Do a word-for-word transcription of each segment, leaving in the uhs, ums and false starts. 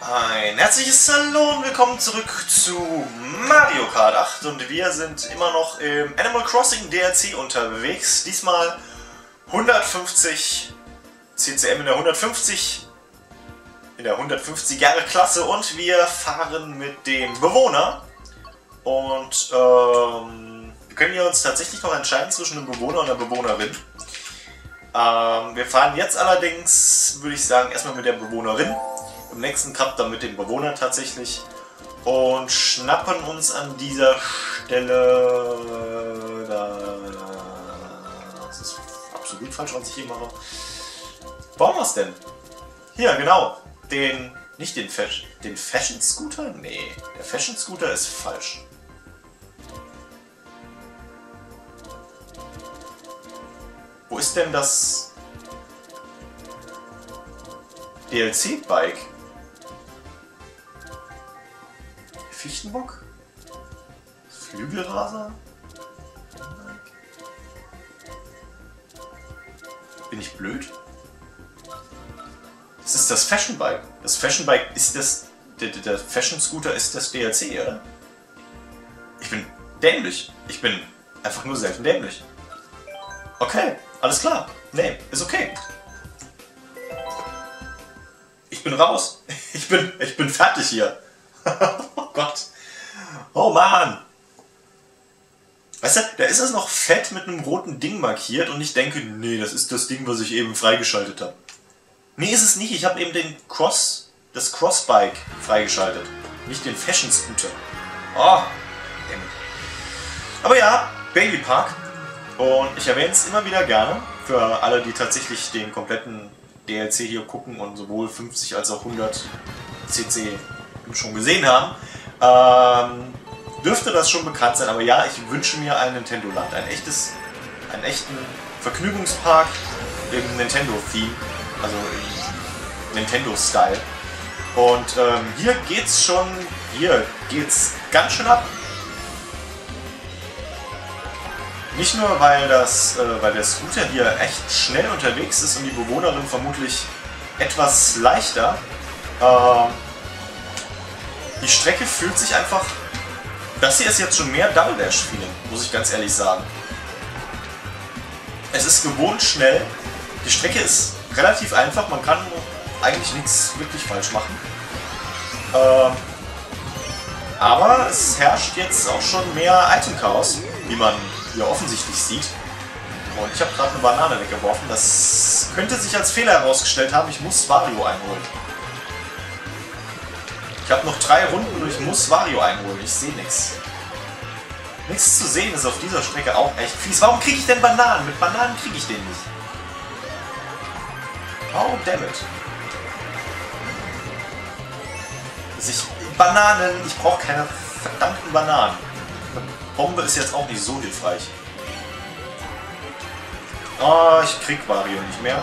Ein herzliches Hallo und willkommen zurück zu Mario Kart acht und wir sind immer noch im Animal Crossing D L C unterwegs. Diesmal hundertfünfzig C C M in der hundertfünfzig in der hundertfünfzig Jahre Klasse und wir fahren mit dem Bewohner und ähm, wir können hier uns tatsächlich noch entscheiden zwischen einem Bewohner und einer Bewohnerin. Ähm, wir fahren jetzt allerdings, würde ich sagen, erstmal mit der Bewohnerin. Im nächsten Cup dann mit dem Bewohner tatsächlich und schnappen uns an dieser Stelle da, das ist absolut falsch, was ich hier mache. Bauen wir es denn? Hier, genau, den, nicht den Fashion, den Fashion Scooter? Nee, der Fashion Scooter ist falsch. Wo ist denn das D L C-Bike? Fichtenbock? Flügelraser? Bin ich blöd? Das ist das Fashion Bike. Das Fashion Bike ist das. Der, der Fashion Scooter ist das D L C, oder? Ich bin dämlich. Ich bin einfach nur selten dämlich. Okay, alles klar. Nee, ist okay. Ich bin raus. Ich bin, ich bin fertig hier. Oh Gott. Oh Mann. Weißt du, da ist es noch fett mit einem roten Ding markiert und ich denke, nee, das ist das Ding, was ich eben freigeschaltet habe. Nee, ist es nicht. Ich habe eben den Cross, das Crossbike freigeschaltet. Nicht den Fashion Scooter. Oh. Aber ja, Baby Park. Und ich erwähne es immer wieder gerne. Für alle, die tatsächlich den kompletten D L C hier gucken und sowohl fünfzig als auch hundert C C schon gesehen haben, ähm, dürfte das schon bekannt sein. Aber ja, ich wünsche mir ein Nintendo Land, ein echtes, einen echten Vergnügungspark im Nintendo-Theme, also im Nintendo-Style. Und ähm, hier geht's schon, hier geht's ganz schön ab. Nicht nur, weil, das, äh, weil der Scooter hier echt schnell unterwegs ist und die Bewohnerin vermutlich etwas leichter. Ähm, die Strecke fühlt sich einfach... Das hier ist jetzt schon mehr Double Dash Feeling, muss ich ganz ehrlich sagen. Es ist gewohnt schnell. Die Strecke ist relativ einfach, man kann eigentlich nichts wirklich falsch machen. Ähm, aber es herrscht jetzt auch schon mehr Item-Chaos, wie man hier offensichtlich sieht. Und ich habe gerade eine Banane weggeworfen. Das könnte sich als Fehler herausgestellt haben. Ich muss Wario einholen. Ich habe noch drei Runden und ich muss Wario einholen. Ich sehe nichts. Nichts zu sehen ist auf dieser Strecke auch echt fies. Warum kriege ich denn Bananen? Mit Bananen kriege ich den nicht. Oh, dammit. Ich, Bananen, ich brauche keine verdammten Bananen. Eine Bombe ist jetzt auch nicht so hilfreich. Oh, ich krieg Wario nicht mehr.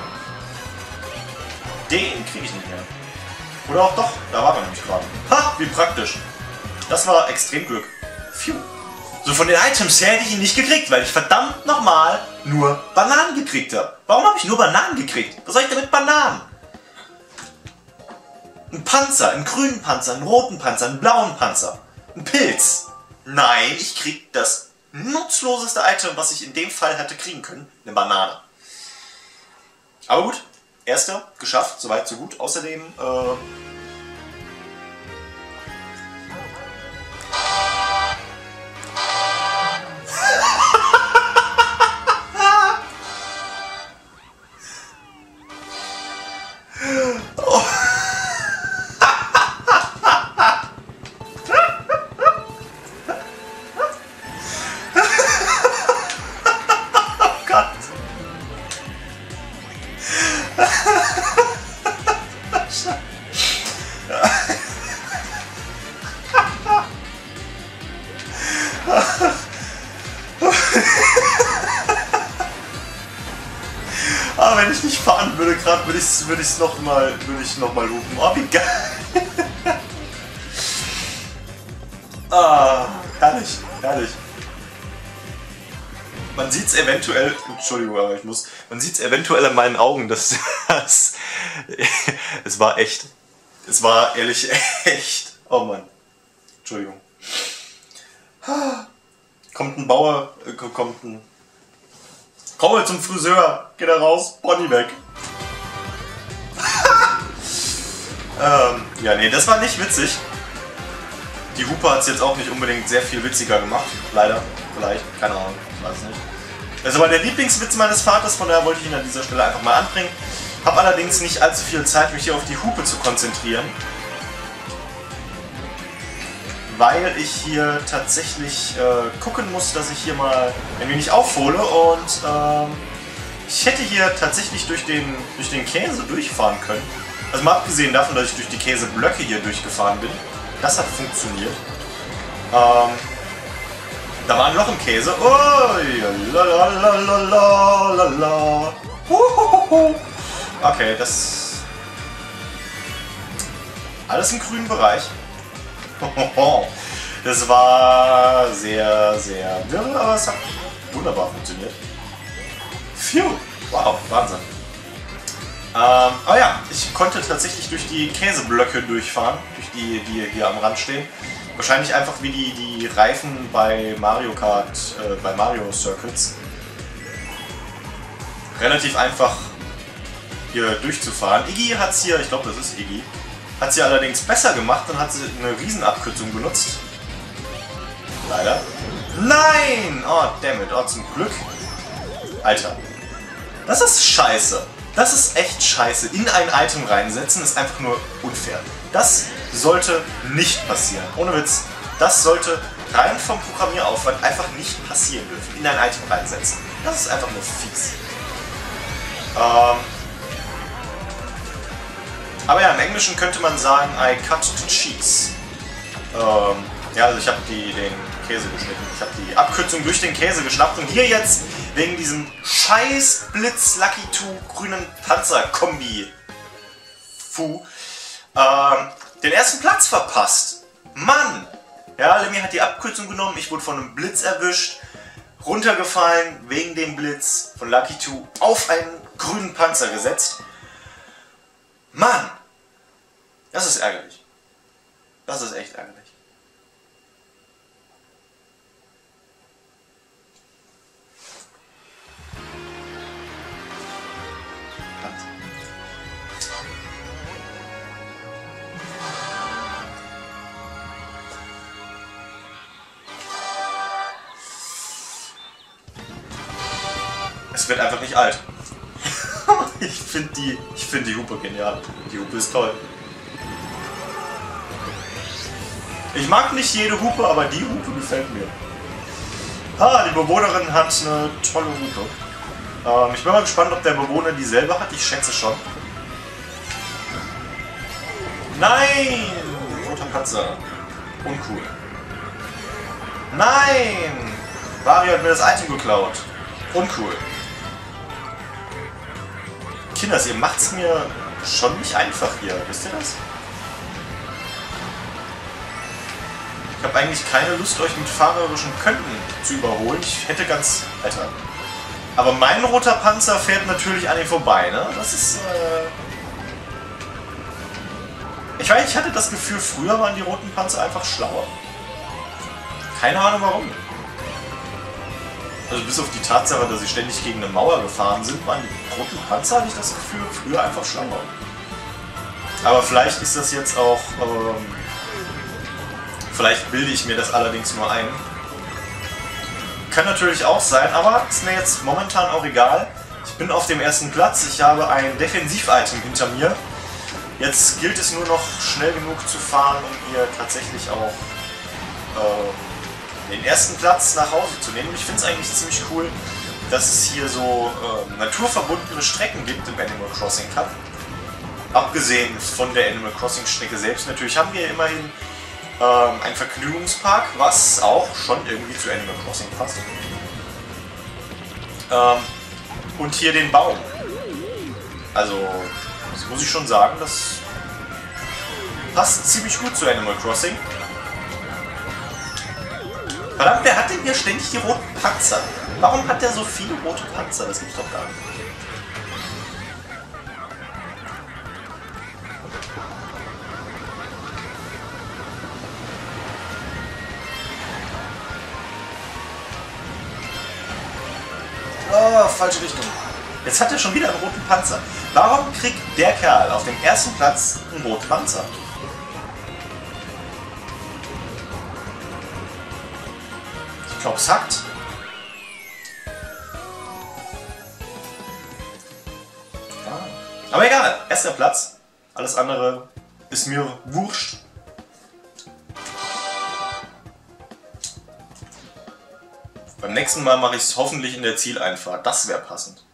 Den kriege ich nicht mehr. Oder auch doch, da war er nämlich gerade. Ha, wie praktisch. Das war extrem Glück. Phew. So von den Items her hätte ich ihn nicht gekriegt, weil ich verdammt nochmal nur Bananen gekriegt habe. Warum habe ich nur Bananen gekriegt? Was soll ich denn mit Bananen? Ein Panzer, einen grünen Panzer, einen roten Panzer, einen blauen Panzer, ein Pilz. Nein, ich krieg das nutzloseste Item, was ich in dem Fall hätte kriegen können. Eine Banane. Aber gut. Erster, geschafft, soweit so gut. Außerdem, äh... oh. Ah, wenn ich nicht fahren würde, gerade würde ich es würde ich's noch mal würde ich noch mal lupen. Oh, wie geil! Ah, herrlich, herrlich. Man sieht es eventuell, Entschuldigung, aber ich muss, man sieht es eventuell an meinen Augen, dass das, es war echt. Es war ehrlich echt... Oh Mann. Entschuldigung. Kommt ein Bauer... Äh, kommt ein... Komme zum Friseur. Geht er raus. Pony weg. ähm, ja, nee, das war nicht witzig. Die Hupe hat es jetzt auch nicht unbedingt sehr viel witziger gemacht. Leider. Vielleicht. Keine Ahnung. Ich weiß es nicht. Das war der Lieblingswitz meines Vaters, von daher wollte ich ihn an dieser Stelle einfach mal anbringen. Hab allerdings nicht allzu viel Zeit, mich hier auf die Hupe zu konzentrieren. Weil ich hier tatsächlich äh, gucken muss, dass ich hier mal ein wenig aufhole und ähm, ich hätte hier tatsächlich durch den, durch den Käse durchfahren können. Also mal abgesehen davon, dass ich durch die Käseblöcke hier durchgefahren bin. Das hat funktioniert. Ähm, da war ein Loch im Käse. Oh, lalalala. Okay, das... Alles im grünen Bereich. Das war sehr, sehr wirr, aber es hat wunderbar funktioniert. Phew, wow, Wahnsinn. Ähm, aber ja, ich konnte tatsächlich durch die Käseblöcke durchfahren, durch die, die hier am Rand stehen. Wahrscheinlich einfach wie die, die Reifen bei Mario Kart, äh, bei Mario Circuits. Relativ einfach hier durchzufahren. Iggy hat es hier, ich glaube das ist Iggy, hat es hier allerdings besser gemacht und hat sie eine Riesenabkürzung benutzt. Leider. Nein! Oh, dammit. Oh, zum Glück. Alter. Das ist scheiße. Das ist echt scheiße. In ein Item reinsetzen ist einfach nur unfair. Das sollte nicht passieren. Ohne Witz. Das sollte rein vom Programmieraufwand einfach nicht passieren dürfen. In ein Item reinsetzen. Das ist einfach nur fies. Ähm... Aber ja, im Englischen könnte man sagen, I cut to cheese. Ähm, ja, also ich habe den Käse geschnitten. Ich habe die Abkürzung durch den Käse geschnappt und hier jetzt wegen diesem scheiß Blitz Lucky Two grünen Panzer-Kombi Fu ähm, den ersten Platz verpasst. Mann! Ja, Lemmy hat die Abkürzung genommen, ich wurde von einem Blitz erwischt, runtergefallen wegen dem Blitz von Lucky Two auf einen grünen Panzer gesetzt. Mann! Das ist ärgerlich. Das ist echt ärgerlich. Es wird einfach nicht alt. Ich finde die, ich finde die Hupe genial. Die Hupe ist toll. Ich mag nicht jede Hupe, aber die Hupe gefällt mir. Ah, die Bewohnerin hat eine tolle Hupe. Ähm, ich bin mal gespannt, ob der Bewohner dieselbe hat. Ich schätze schon. Nein! Roter Panzer. Uncool. Nein! Mario hat mir das Item geklaut. Uncool. Kinders, ihr macht's mir schon nicht einfach hier. Wisst ihr das? Ich habe eigentlich keine Lust, euch mit fahrerischen Können zu überholen. Ich hätte ganz... Alter. Aber mein roter Panzer fährt natürlich an ihm vorbei, ne? Das ist... Äh ich weiß, ich hatte das Gefühl, früher waren die roten Panzer einfach schlauer. Keine Ahnung warum. Also bis auf die Tatsache, dass sie ständig gegen eine Mauer gefahren sind, waren die roten Panzer, hatte ich das Gefühl, früher einfach schlauer. Aber vielleicht ist das jetzt auch... Ähm vielleicht bilde ich mir das allerdings nur ein. Kann natürlich auch sein, aber ist mir jetzt momentan auch egal. Ich bin auf dem ersten Platz, ich habe ein Defensiv-Item hinter mir. Jetzt gilt es nur noch schnell genug zu fahren, um hier tatsächlich auch äh, den ersten Platz nach Hause zu nehmen. Und ich finde es eigentlich ziemlich cool, dass es hier so äh, naturverbundene Strecken gibt im Animal Crossing Cup. Abgesehen von der Animal Crossing Strecke selbst. Natürlich haben wir immerhin ähm, einen Vergnügungspark, was auch schon irgendwie zu Animal Crossing passt. Ähm, und hier den Baum. Also, das muss ich schon sagen, das passt ziemlich gut zu Animal Crossing. Verdammt, wer hat denn hier ständig die roten Panzer? Warum hat der so viele rote Panzer? Das gibt's doch gar nicht. Oh, falsche Richtung. Jetzt hat er schon wieder einen roten Panzer. Warum kriegt der Kerl auf dem ersten Platz einen roten Panzer? Ich glaube, es hackt. Ja. Aber egal, erster Platz. Alles andere ist mir wurscht. Beim nächsten Mal mache ich es hoffentlich in der Zieleinfahrt. Das wäre passend.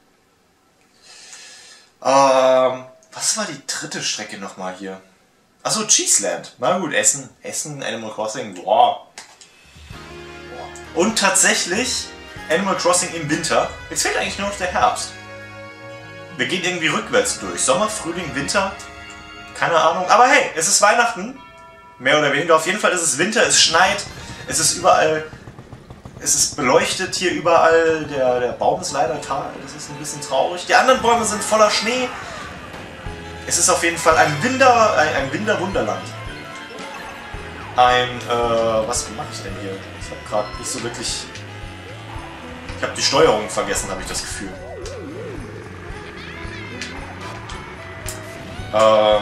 Ähm, was war die dritte Strecke nochmal hier? Achso, Cheeseland. Na gut, Essen. Essen, Animal Crossing. Boah. Und tatsächlich Animal Crossing im Winter. Jetzt fehlt eigentlich nur noch der Herbst. Wir gehen irgendwie rückwärts durch. Sommer, Frühling, Winter. Keine Ahnung. Aber hey, es ist Weihnachten. Mehr oder weniger. Auf jeden Fall ist es Winter. Es schneit. Es ist überall... Es ist beleuchtet hier überall. Der, der Baum ist leider kahl. Das ist ein bisschen traurig. Die anderen Bäume sind voller Schnee. Es ist auf jeden Fall ein Winter, ein, ein Winterwunderland. Ein, äh, was mache ich denn hier? Ich habe gerade nicht so wirklich... Ich habe die Steuerung vergessen, habe ich das Gefühl. Ähm...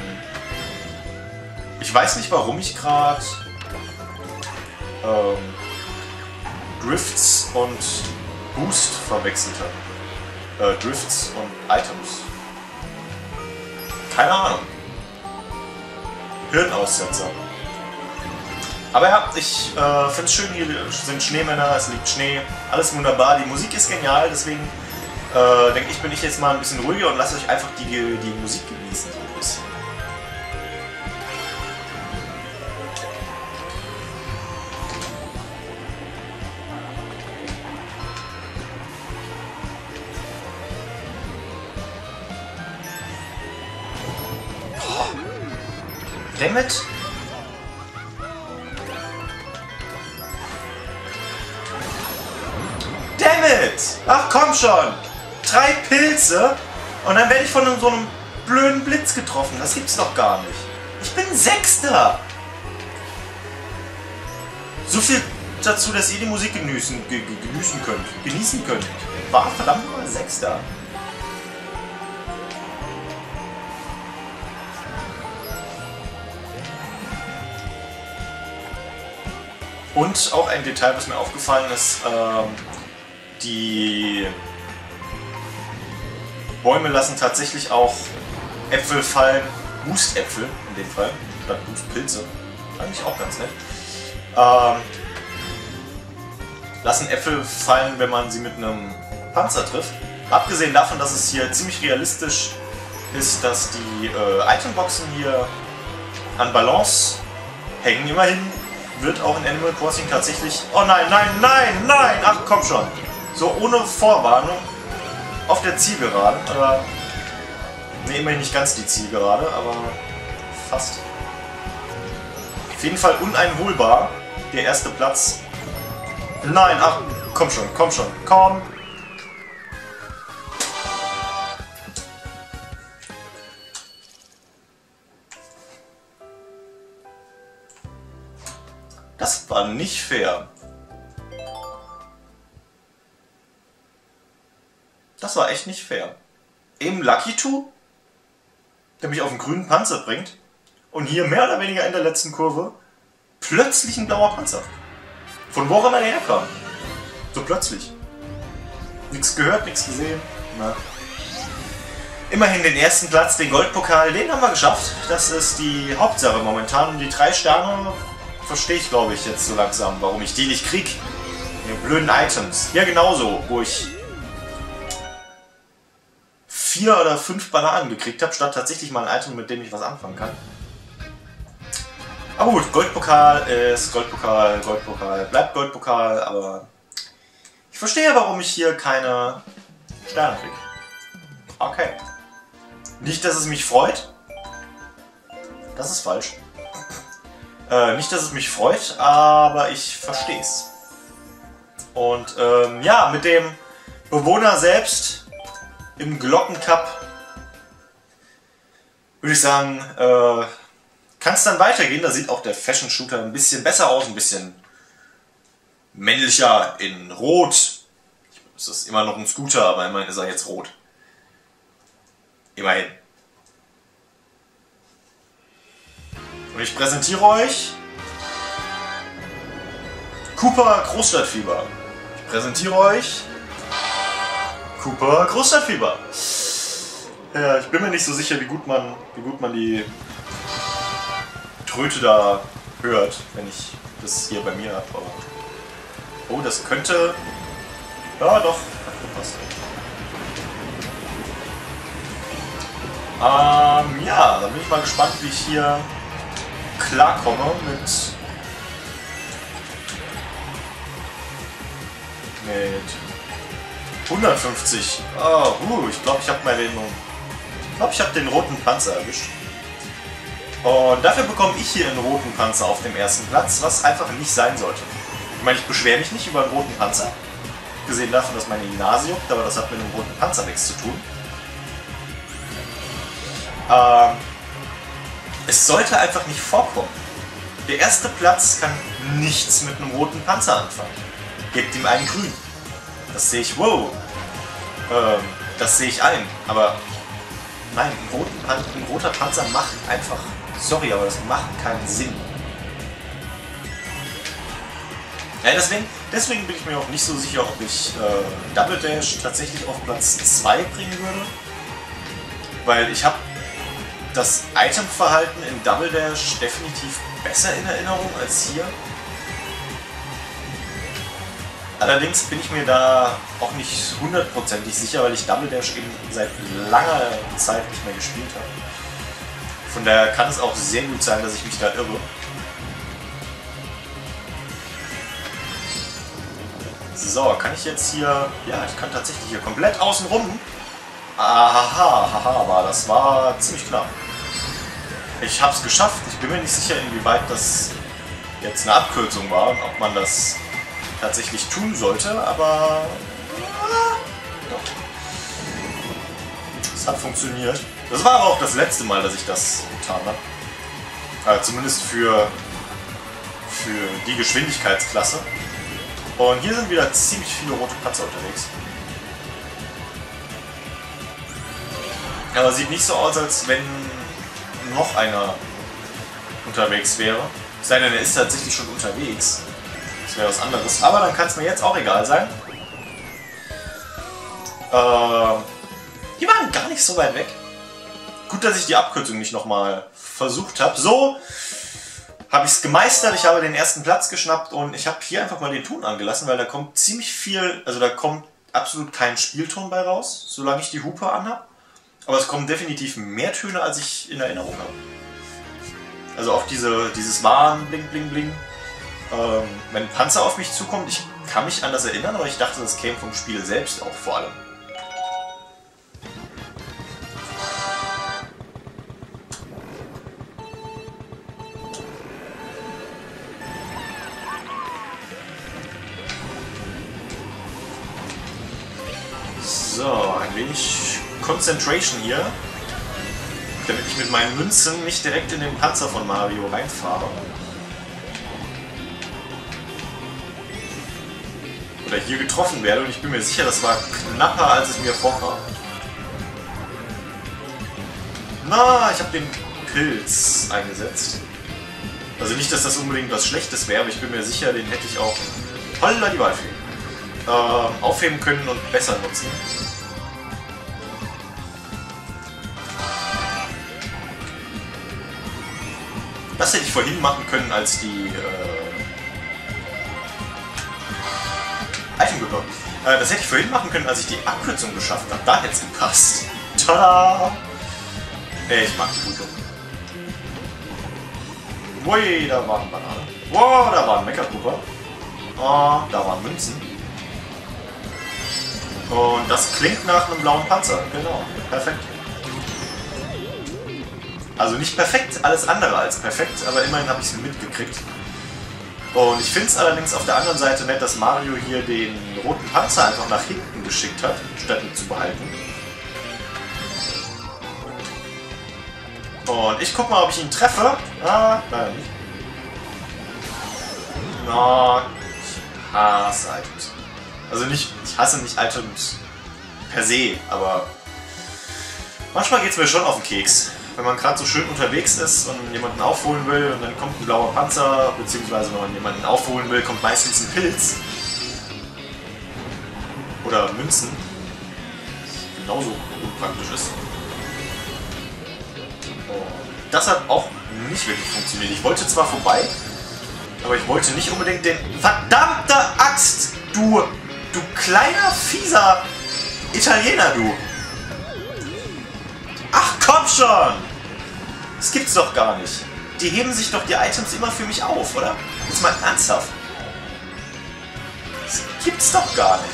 Ich weiß nicht, warum ich gerade... Ähm... Drifts und Boost verwechselt habe. Äh, Drifts und Items. Keine Ahnung. Hirnaussetzer. Aber ja, ich äh, finde es schön, hier sind Schneemänner, es liegt Schnee, alles wunderbar, die Musik ist genial, deswegen äh, denke ich, bin ich jetzt mal ein bisschen ruhiger und lasst euch einfach die, die Musik genießen, so ein bisschen. Dammit! Dammit! Ach komm schon! Drei Pilze und dann werde ich von so einem blöden Blitz getroffen. Das gibt's doch gar nicht. Ich bin Sechster! So viel dazu, dass ihr die Musik genießen, genießen könnt. Genießen könnt. War verdammt mal Sechster. Und auch ein Detail, was mir aufgefallen ist, ähm, die Bäume lassen tatsächlich auch Äpfel fallen, Boost-Äpfel in dem Fall, statt Boost-Pilze, eigentlich auch ganz nett, ähm, lassen Äpfel fallen, wenn man sie mit einem Panzer trifft. Abgesehen davon, dass es hier ziemlich realistisch ist, dass die äh, Itemboxen hier an Balance hängen, immerhin wird auch in Animal Crossing tatsächlich... Oh nein, nein, nein, nein! Ach komm schon! So ohne Vorwarnung auf der Zielgerade. Aber... Ne, immerhin nicht ganz die Zielgerade, aber fast. Auf jeden Fall uneinholbar. Der erste Platz. Nein, ach, komm schon, komm schon, komm! Das war nicht fair. Das war echt nicht fair. Eben Lucky Two, der mich auf den grünen Panzer bringt. Und hier mehr oder weniger in der letzten Kurve plötzlich ein blauer Panzer. Von wo auch immer der herkam. So plötzlich. Nichts gehört, nichts gesehen. Na. Immerhin den ersten Platz, den Goldpokal, den haben wir geschafft. Das ist die Hauptsache momentan. Die drei Sterne... Verstehe ich, glaube ich, jetzt so langsam, warum ich die nicht krieg. Die blöden Items. Ja, genauso, wo ich vier oder fünf Bananen gekriegt habe, statt tatsächlich mal ein Item, mit dem ich was anfangen kann. Aber gut, Goldpokal ist Goldpokal, Goldpokal, bleibt Goldpokal, aber ich verstehe, warum ich hier keine Sterne kriege. Okay. Nicht, dass es mich freut. Das ist falsch. Äh, nicht, dass es mich freut, aber ich verstehe es. Und ähm, ja, mit dem Bewohner selbst im Glockencup würde ich sagen, äh, kann es dann weitergehen. Da sieht auch der Fashion Shooter ein bisschen besser aus, ein bisschen männlicher in Rot. Es ist immer noch ein Scooter, aber immerhin ist er jetzt rot. Immerhin. Und ich präsentiere euch Cooper Großstadtfieber. Ich präsentiere euch Cooper Großstadtfieber. Ja, ich bin mir nicht so sicher, wie gut man, wie gut man die Tröte da hört, wenn ich das hier bei mir habe. Oh, das könnte... Ja, doch, hat gepasst. Ähm, ja, dann bin ich mal gespannt, wie ich hier klarkomme mit... mit hundertfünfzig. Oh, uh, ich glaube, ich habe mal den... Ich glaube, ich habe den roten Panzer erwischt. Und dafür bekomme ich hier einen roten Panzer auf dem ersten Platz, was einfach nicht sein sollte. Ich meine, ich beschwere mich nicht über einen roten Panzer. Gesehen davon, dass meine Nase juckt, aber das hat mit einem roten Panzer nichts zu tun. Ähm, es sollte einfach nicht vorkommen. Der erste Platz kann nichts mit einem roten Panzer anfangen. Gebt ihm einen grün. Das sehe ich, wow. Ähm, das sehe ich ein. Aber nein, ein, roten Pan ein roter Panzer macht einfach... Sorry, aber das macht keinen Sinn. Ja, deswegen, deswegen bin ich mir auch nicht so sicher, ob ich äh, Double Dash tatsächlich auf Platz zwei bringen würde. Weil ich habe das Itemverhalten in Double Dash definitiv besser in Erinnerung als hier. Allerdings bin ich mir da auch nicht hundertprozentig sicher, weil ich Double Dash eben seit langer Zeit nicht mehr gespielt habe. Von daher kann es auch sehr gut sein, dass ich mich da irre. So, kann ich jetzt hier... Ja, ich kann tatsächlich hier komplett außen rum. Aha, haha, war das war ziemlich klar. Ich habe es geschafft. Ich bin mir nicht sicher, inwieweit das jetzt eine Abkürzung war und ob man das tatsächlich tun sollte, aber... Ja, es hat funktioniert. Das war aber auch das letzte Mal, dass ich das getan habe. Äh, zumindest für, für die Geschwindigkeitsklasse. Und hier sind wieder ziemlich viele rote Panzer unterwegs. Aber sieht nicht so aus, als wenn noch einer unterwegs wäre. Es sei denn, er ist tatsächlich schon unterwegs. Das wäre was anderes. Aber dann kann es mir jetzt auch egal sein. Äh, die waren gar nicht so weit weg. Gut, dass ich die Abkürzung nicht nochmal versucht habe. So habe ich es gemeistert. Ich habe den ersten Platz geschnappt und ich habe hier einfach mal den Ton angelassen, weil da kommt ziemlich viel, also da kommt absolut kein Spielton bei raus, solange ich die Hupe anhabe. Aber es kommen definitiv mehr Töne, als ich in Erinnerung habe. Also auch diese, dieses Warn, bling, bling, bling. Ähm, wenn ein Panzer auf mich zukommt, ich kann mich an das erinnern, aber ich dachte, das käme vom Spiel selbst auch vor allem. So, ein wenig Concentration hier, damit ich mit meinen Münzen nicht direkt in den Panzer von Mario reinfahre. Oder hier getroffen werde, und ich bin mir sicher, das war knapper, als es mir vorkam. Na, ich habe den Pilz eingesetzt. Also nicht, dass das unbedingt was Schlechtes wäre, aber ich bin mir sicher, den hätte ich auch holla die Waldfee äh, aufheben können und besser nutzen. Das hätte ich vorhin machen können, als die äh, Eifengehör. Äh, das hätte ich vorhin machen können, als ich die Abkürzung geschafft habe. Da hätte es gepasst. Tada! Ey, ich mag die Blutung. Ui, da waren Bananen. Wow, da waren Mecha-Cooper. Oh, da waren Münzen. Und das klingt nach einem blauen Panzer. Genau, perfekt. Also nicht perfekt, alles andere als perfekt, aber immerhin habe ich es mitgekriegt. Und ich finde es allerdings auf der anderen Seite nett, dass Mario hier den roten Panzer einfach nach hinten geschickt hat, statt ihn zu behalten. Und ich guck mal, ob ich ihn treffe. Ah, leider nicht. Na, ich hasse Items. Also nicht, ich hasse nicht Items per se, aber manchmal geht es mir schon auf den Keks. Wenn man gerade so schön unterwegs ist und jemanden aufholen will und dann kommt ein blauer Panzer, beziehungsweise wenn man jemanden aufholen will, kommt meistens ein Pilz. Oder Münzen. Was genauso unpraktisch ist. Das hat auch nicht wirklich funktioniert. Ich wollte zwar vorbei, aber ich wollte nicht unbedingt den... Verdammte Axt! Du, du kleiner, fieser Italiener, du! Ach, komm schon! Das gibt's doch gar nicht. Die heben sich doch die Items immer für mich auf, oder? Jetzt mal ernsthaft. Das gibt's doch gar nicht.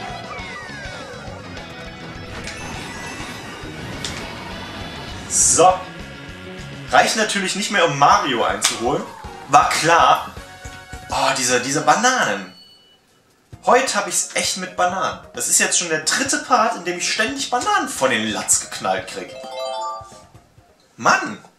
So. Reicht natürlich nicht mehr, um Mario einzuholen. War klar. Oh, diese, diese Bananen. Heute habe ich es echt mit Bananen. Das ist jetzt schon der dritte Part, in dem ich ständig Bananen von den Latz geknallt kriege. Mann!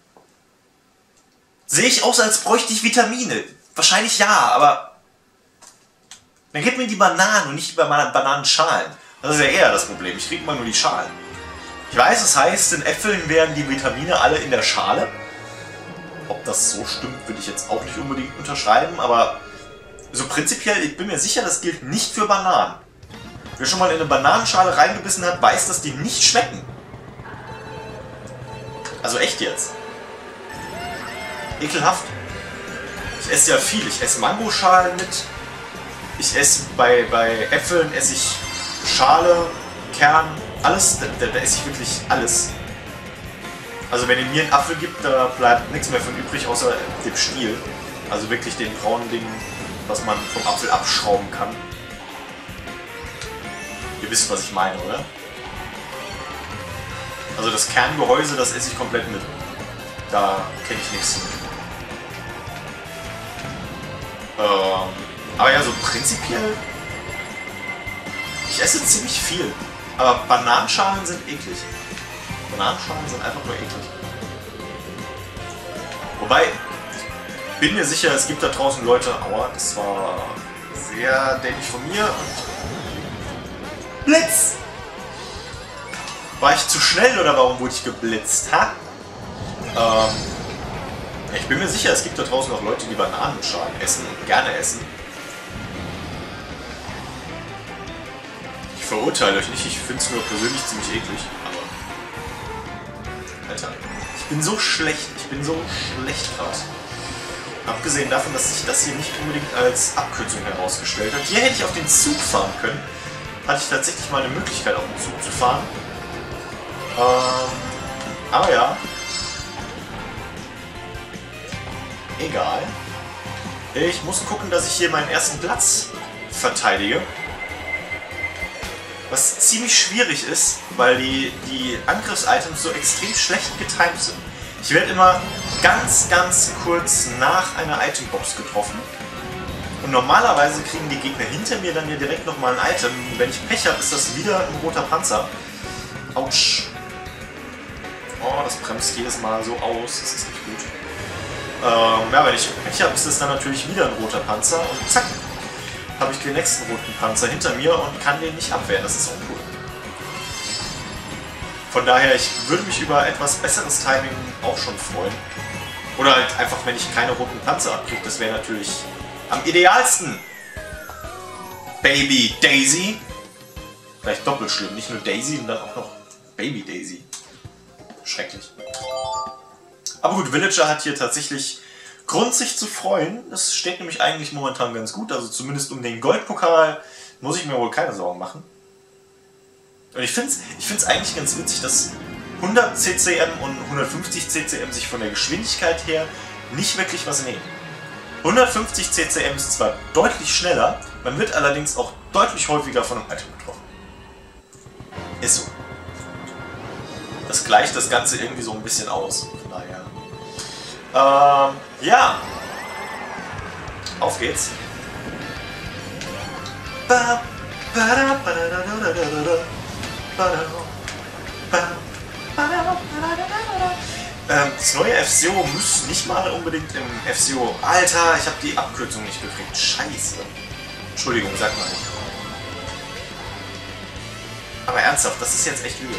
Sehe ich aus, als bräuchte ich Vitamine? Wahrscheinlich ja, aber... Dann gib mir die Bananen und nicht die Bananenschalen. Das ist ja eher das Problem. Ich kriege immer nur die Schalen. Ich weiß, es heißt, in Äpfeln wären die Vitamine alle in der Schale. Ob das so stimmt, würde ich jetzt auch nicht unbedingt unterschreiben, aber so prinzipiell, ich bin mir sicher, das gilt nicht für Bananen. Wer schon mal in eine Bananenschale reingebissen hat, weiß, dass die nicht schmecken. Also echt jetzt. Ekelhaft. Ich esse ja viel. Ich esse Mangoschalen mit. Ich esse bei, bei Äpfeln esse ich Schale, Kern, alles. Da, da, da esse ich wirklich alles. Also wenn ihr mir einen Apfel gibt, da bleibt nichts mehr von übrig, außer dem Stiel. Also wirklich den braunen Ding, was man vom Apfel abschrauben kann. Ihr wisst, was ich meine, oder? Also das Kerngehäuse, das esse ich komplett mit. Da kenne ich nichts. Ähm, aber ja, so prinzipiell... Ich esse ziemlich viel. Aber Bananenschalen sind eklig. Bananenschalen sind einfach nur eklig. Wobei, ich bin mir sicher, es gibt da draußen Leute... Aua, das war sehr dämlich von mir. Und Blitz! War ich zu schnell oder warum wurde ich geblitzt? Ha? Ähm, ich bin mir sicher, es gibt da draußen auch Leute, die Bananenschalen essen und gerne essen. Ich verurteile euch nicht, ich finde es nur persönlich ziemlich eklig. Aber... Alter, ich bin so schlecht, ich bin so schlecht gerade. Abgesehen davon, dass sich das hier nicht unbedingt als Abkürzung herausgestellt hat. Hier hätte ich auf den Zug fahren können. Hatte ich tatsächlich mal eine Möglichkeit, auf den Zug zu fahren. Ähm, aber ja. Egal. Ich muss gucken, dass ich hier meinen ersten Platz verteidige. Was ziemlich schwierig ist, weil die, die Angriffs-Items so extrem schlecht getimed sind. Ich werde immer ganz, ganz kurz nach einer Itembox getroffen. Und normalerweise kriegen die Gegner hinter mir dann ja direkt nochmal ein Item. Wenn ich Pech habe, ist das wieder ein roter Panzer. Autsch. Oh, das bremst jedes Mal so aus. Das ist nicht gut. Ähm, ja, wenn ich Pech habe, ist es dann natürlich wieder ein roter Panzer. Und zack, habe ich den nächsten roten Panzer hinter mir und kann den nicht abwehren. Das ist uncool. Von daher, ich würde mich über etwas besseres Timing auch schon freuen. Oder halt einfach, wenn ich keine roten Panzer abkriege. Das wäre natürlich am idealsten. Baby Daisy. Vielleicht doppelt schlimm. Nicht nur Daisy, sondern auch noch Baby Daisy. Schrecklich. Aber gut, Villager hat hier tatsächlich Grund, sich zu freuen. Es steht nämlich eigentlich momentan ganz gut. Also zumindest um den Goldpokal muss ich mir wohl keine Sorgen machen. Und ich finde es ich find's eigentlich ganz witzig, dass hundert C C M und hundertfünfzig C C M sich von der Geschwindigkeit her nicht wirklich was nehmen. hundertfünfzig C C M ist zwar deutlich schneller, man wird allerdings auch deutlich häufiger von einem Item getroffen. Ist so. Das gleicht das Ganze irgendwie so ein bisschen aus. Von daher. Ähm, ja. Auf geht's. Ähm, das neue F-Zero muss nicht mal unbedingt im F-Zero... Alter, ich habe die Abkürzung nicht gekriegt. Scheiße. Entschuldigung, sag mal nicht. Aber ernsthaft, das ist jetzt echt übel.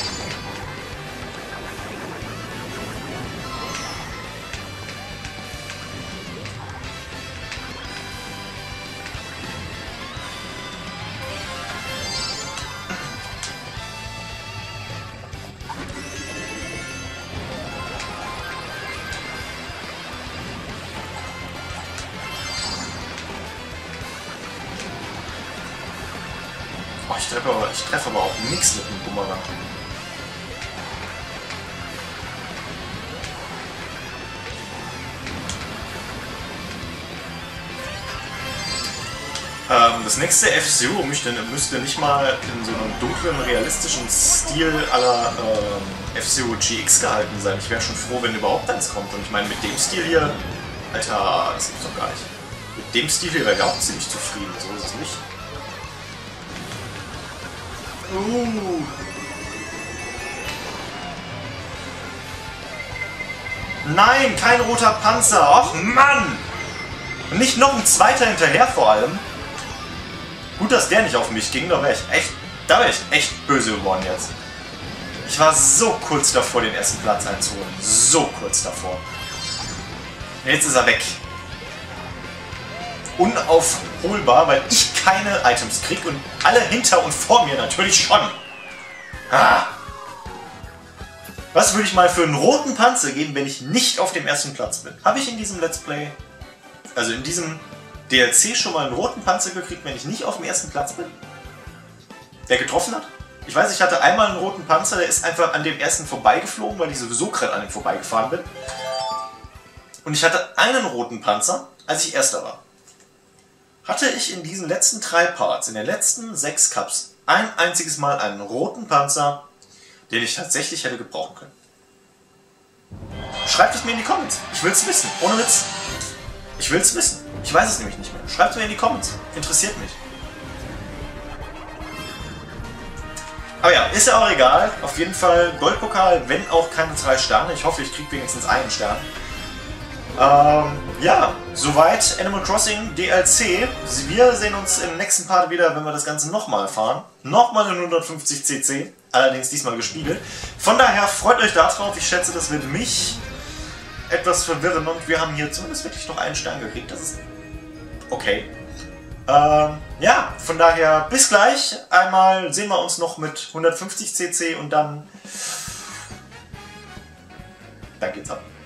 Oh, ich treffe aber, ich treffe aber auch nichts mit dem Bumerang. Ähm, das nächste F-Zero müsste, müsste nicht mal in so einem dunklen, realistischen Stil à la ähm, F-Zero G X gehalten sein. Ich wäre schon froh, wenn überhaupt eins kommt. Und ich meine, mit dem Stil hier... Alter, das gibt's doch gar nicht. Mit dem Stil hier wäre ich auch ziemlich zufrieden. So ist es nicht. Uh. Nein, kein roter Panzer. Och Mann! Und nicht noch ein zweiter hinterher vor allem. Gut, dass der nicht auf mich ging, da wäre ich echt, da wäre ich echt böse geworden jetzt. Ich war so kurz davor, den ersten Platz einzuholen. So kurz davor. Jetzt ist er weg. Unaufholbar, weil ich keine Items kriege und alle hinter und vor mir natürlich schon. Ah. Was würde ich mal für einen roten Panzer geben, wenn ich nicht auf dem ersten Platz bin? Habe ich in diesem Let's Play, also in diesem D L C schon mal einen roten Panzer gekriegt, wenn ich nicht auf dem ersten Platz bin? Der getroffen hat? Ich weiß, ich hatte einmal einen roten Panzer, der ist einfach an dem ersten vorbeigeflogen, weil ich sowieso gerade an ihm vorbeigefahren bin. Und ich hatte einen roten Panzer, als ich Erster war. Hatte ich in diesen letzten drei Parts, in den letzten sechs Cups, ein einziges Mal einen roten Panzer, den ich tatsächlich hätte gebrauchen können. Schreibt es mir in die Comments. Ich will es wissen. Ohne Witz. Ich will es wissen. Ich weiß es nämlich nicht mehr. Schreibt es mir in die Comments. Interessiert mich. Aber ja, ist ja auch egal. Auf jeden Fall Goldpokal, wenn auch keine drei Sterne. Ich hoffe, ich kriege wenigstens einen Stern. Ähm, ja, soweit Animal Crossing D L C. Wir sehen uns im nächsten Part wieder, wenn wir das Ganze nochmal fahren. Nochmal in hundertfünfzig C C, allerdings diesmal gespiegelt. Von daher freut euch darauf. Ich schätze, das wird mich etwas verwirren und wir haben hier zumindest wirklich noch einen Stern gekriegt. Das ist okay. Ähm, ja, von daher bis gleich. Einmal sehen wir uns noch mit hundertfünfzig C C und dann... Dann geht's ab.